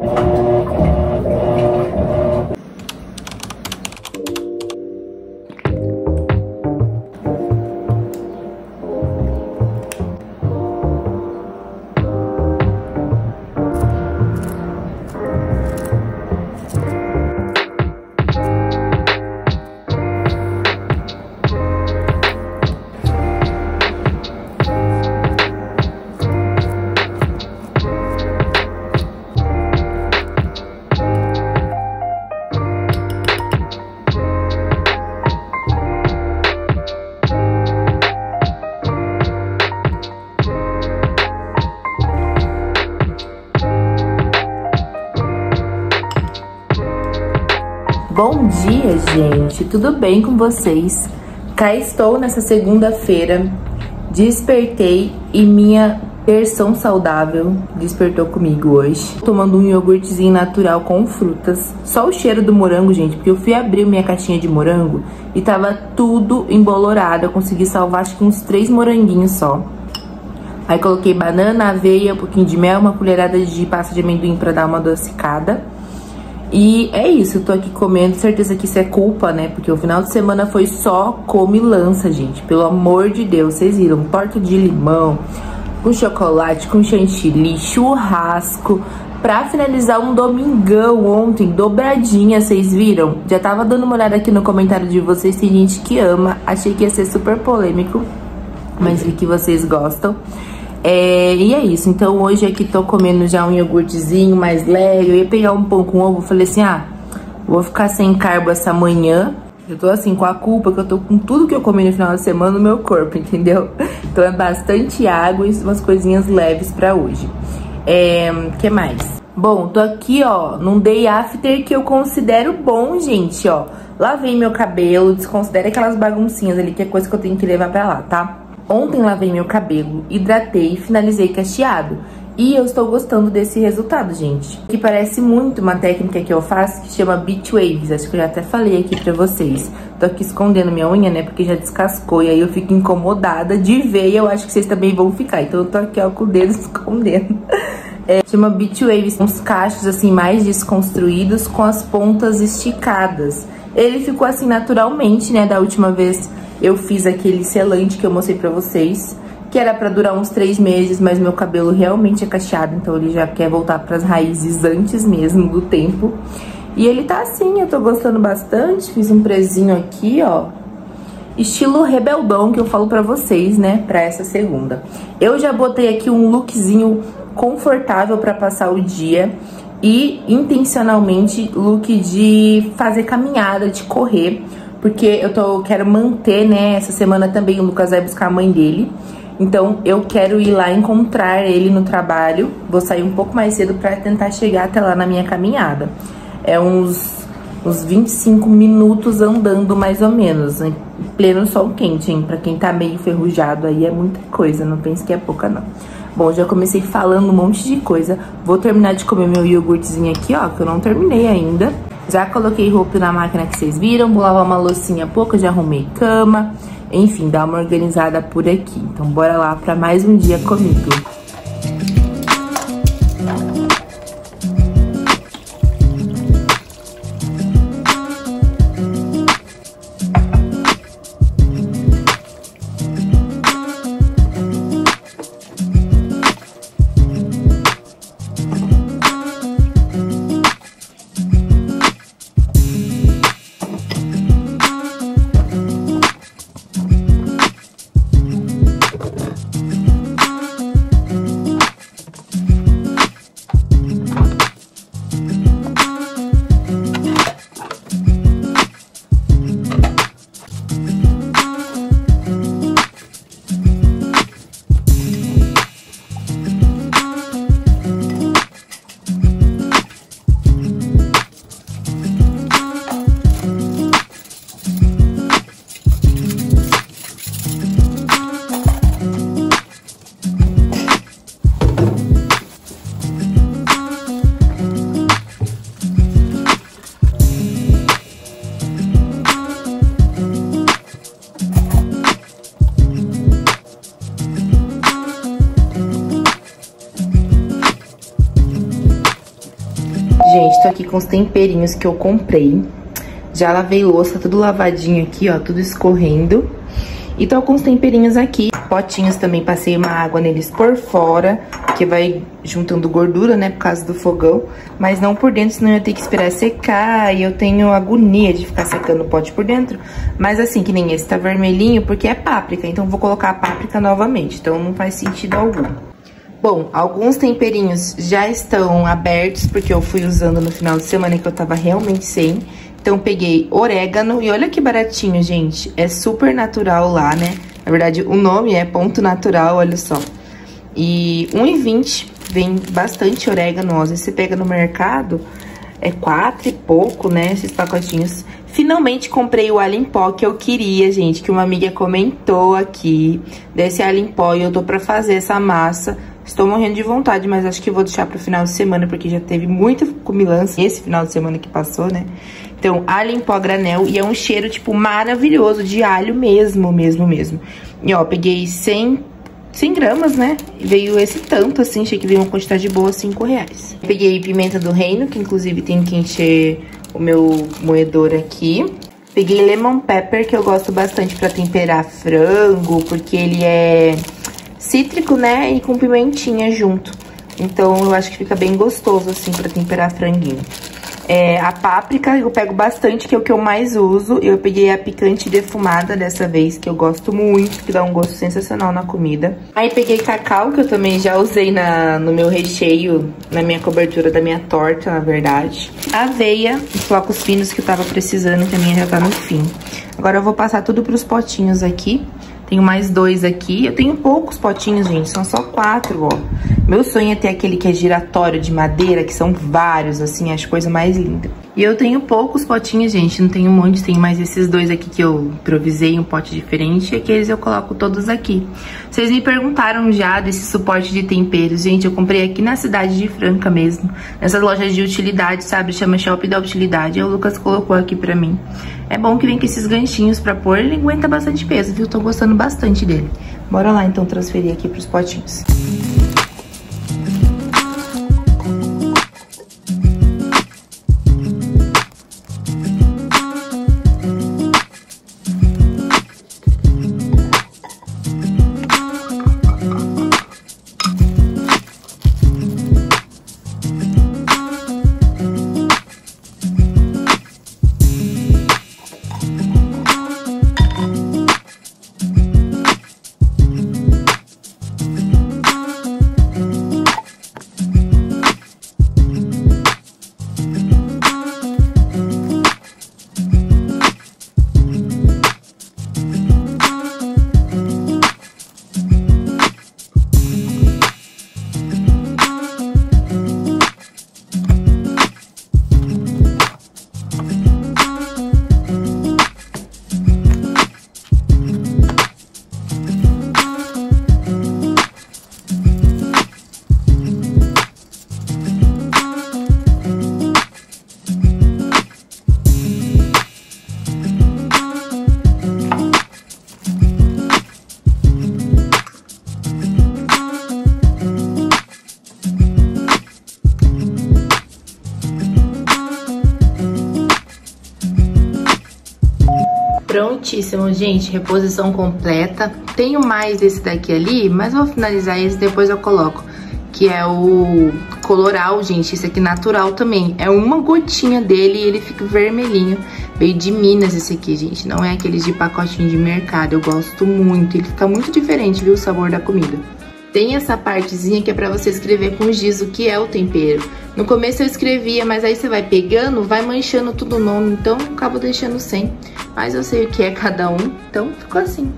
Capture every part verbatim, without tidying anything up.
Bom dia, gente! Tudo bem com vocês? Cá estou nessa segunda-feira, despertei e minha versão saudável despertou comigo hoje. Tomando um iogurtezinho natural com frutas. Só o cheiro do morango, gente, porque eu fui abrir minha caixinha de morango e tava tudo embolorado. Eu consegui salvar acho que uns três moranguinhos só. Aí coloquei banana, aveia, um pouquinho de mel, uma colherada de pasta de amendoim pra dar uma adocicada. E é isso, eu tô aqui comendo, certeza que isso é culpa, né? Porque o final de semana foi só comilança, gente. Pelo amor de Deus, vocês viram? Torta de limão, com chocolate, com chantilly, churrasco. Pra finalizar um domingão ontem, dobradinha, vocês viram? Já tava dando uma olhada aqui no comentário de vocês, tem gente que ama. Achei que ia ser super polêmico, mas vi que vocês gostam. É, e é isso, então hoje aqui tô comendo já um iogurtezinho mais leve. Eu ia pegar um pão com ovo, falei assim, ah, vou ficar sem carbo essa manhã. Eu tô assim, com a culpa que eu tô com tudo que eu comi no final de semana no meu corpo, entendeu? Então é bastante água e umas coisinhas leves pra hoje. É, que mais? Bom, tô aqui, ó, num day after que eu considero bom, gente, ó. Lavei meu cabelo, desconsidere aquelas baguncinhas ali, que é coisa que eu tenho que levar pra lá, tá? Ontem lavei meu cabelo, hidratei e finalizei cacheado. E eu estou gostando desse resultado, gente. Que parece muito uma técnica que eu faço que chama Beach Waves. Acho que eu já até falei aqui pra vocês. Tô aqui escondendo minha unha, né? Porque já descascou. E aí eu fico incomodada de ver e eu acho que vocês também vão ficar. Então eu tô aqui, ó, com o dedo escondendo. É, chama Beach Waves. Uns cachos, assim, mais desconstruídos com as pontas esticadas. Ele ficou assim naturalmente, né? Da última vez eu fiz aquele selante que eu mostrei pra vocês, que era pra durar uns três meses, mas meu cabelo realmente é cacheado, então ele já quer voltar pras raízes antes mesmo do tempo. E ele tá assim, eu tô gostando bastante, fiz um prezinho aqui, ó, estilo rebeldão, que eu falo pra vocês, né, pra essa segunda. Eu já botei aqui um lookzinho confortável pra passar o dia e, intencionalmente, look de fazer caminhada, de correr, porque eu tô, quero manter, né, essa semana também o Lucas vai buscar a mãe dele. Então eu quero ir lá encontrar ele no trabalho. Vou sair um pouco mais cedo pra tentar chegar até lá na minha caminhada. É uns, uns vinte e cinco minutos andando mais ou menos, em pleno sol quente, hein? Pra quem tá meio enferrujado aí é muita coisa, não pense que é pouca não. Bom, já comecei falando um monte de coisa. Vou terminar de comer meu iogurtezinho aqui, ó, que eu não terminei ainda. Já coloquei roupa na máquina que vocês viram, vou lavar uma loucinha pouco, já arrumei cama, enfim, dar uma organizada por aqui. Então bora lá pra mais um dia comigo. Gente, tô aqui com os temperinhos que eu comprei. Já lavei louça, tudo lavadinho aqui, ó, tudo escorrendo. E tô com os temperinhos aqui. Potinhos também, passei uma água neles por fora, que vai juntando gordura, né, por causa do fogão. Mas não por dentro, senão eu ia ter que esperar secar. E eu tenho agonia de ficar secando o pote por dentro. Mas assim, que nem esse tá vermelhinho, porque é páprica. Então vou colocar a páprica novamente. Então não faz sentido algum. Bom, alguns temperinhos já estão abertos, porque eu fui usando no final de semana que eu tava realmente sem. Então, peguei orégano e olha que baratinho, gente. É super natural lá, né? Na verdade, o nome é Ponto Natural, olha só. E um real e vinte, vem bastante orégano. Ó, às vezes você pega no mercado, é quatro e pouco, né? Esses pacotinhos. Finalmente comprei o alho em pó que eu queria, gente. Que uma amiga comentou aqui desse alho em pó e eu tô pra fazer essa massa. Estou morrendo de vontade, mas acho que vou deixar pro final de semana, porque já teve muita comilança esse final de semana que passou, né? Então, alho em pó granel, e é um cheiro, tipo, maravilhoso, de alho mesmo, mesmo, mesmo. E, ó, peguei cem, cem gramas, né? E veio esse tanto, assim, achei que veio uma quantidade boa, cinco reais. Peguei pimenta do reino, que inclusive tem que encher o meu moedor aqui. Peguei lemon pepper, que eu gosto bastante pra temperar frango, porque ele é cítrico, né? E com pimentinha junto. Então, eu acho que fica bem gostoso, assim, pra temperar franguinho. É, a páprica eu pego bastante, que é o que eu mais uso. Eu peguei a picante defumada dessa vez, que eu gosto muito, que dá um gosto sensacional na comida. Aí peguei cacau, que eu também já usei na, no meu recheio, na minha cobertura da minha torta, na verdade. Aveia, os flocos finos que eu tava precisando, que a minha já tá no fim. Agora eu vou passar tudo pros potinhos aqui. Tenho mais dois aqui. Eu tenho poucos potinhos, gente. São só quatro, ó. Meu sonho é ter aquele que é giratório de madeira, que são vários, assim. Acho coisa mais linda. E eu tenho poucos potinhos, gente. Não tenho um monte. Tenho mais esses dois aqui que eu improvisei, um pote diferente. E aqueles eu coloco todos aqui. Vocês me perguntaram já desse suporte de temperos. Gente, eu comprei aqui na cidade de Franca mesmo. Nessas lojas de utilidade, sabe? Chama Shopping da Utilidade. E o Lucas colocou aqui pra mim. É bom que vem com esses ganchinhos pra pôr. Ele aguenta bastante peso, viu? Tô gostando bastante dele. Bora lá, então, transferir aqui pros potinhos. Prontíssimo, gente, reposição completa. Tenho mais desse daqui ali, mas vou finalizar esse, depois eu coloco. Que é o coloral, gente, esse aqui natural também. É uma gotinha dele e ele fica vermelhinho. Veio de Minas esse aqui, gente, não é aqueles de pacotinho de mercado. Eu gosto muito, ele fica muito diferente, viu, o sabor da comida. Tem essa partezinha que é pra você escrever com giz o que é o tempero. No começo eu escrevia, mas aí você vai pegando, vai manchando tudo o nome, então eu acabo deixando sem. Mas eu sei o que é cada um, então ficou assim.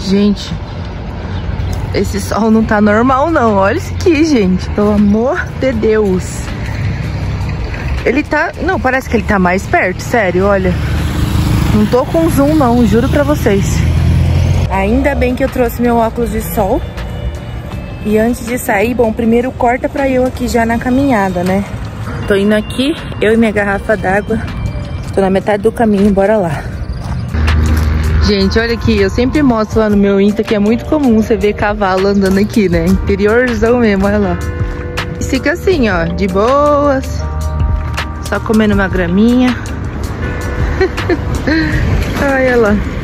Gente, esse sol não tá normal não. Olha isso aqui, gente. Pelo amor de Deus. Ele tá... Não, parece que ele tá mais perto. Sério, olha. Não tô com zoom não, juro pra vocês. Ainda bem que eu trouxe meu óculos de sol. E antes de sair, bom, primeiro corta pra eu aqui já na caminhada, né? Tô indo aqui, eu e minha garrafa d'água. Tô na metade do caminho, bora lá. Gente, olha aqui, eu sempre mostro lá no meu Insta que é muito comum você ver cavalo andando aqui, né? Interiorzão mesmo, olha lá. E fica assim, ó, de boas. Só comendo uma graminha. Olha lá.